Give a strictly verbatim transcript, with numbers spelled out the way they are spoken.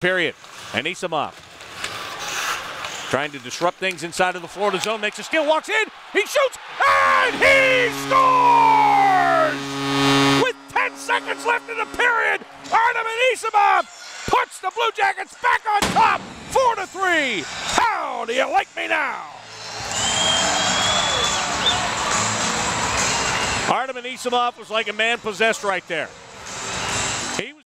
Period. Anisimov trying to disrupt things inside of the Florida zone. Makes a steal, walks in, he shoots, and he scores! With ten seconds left in the period, Artem Anisimov puts the Blue Jackets back on top, four to three. How do you like me now? Artem Anisimov was like a man possessed right there.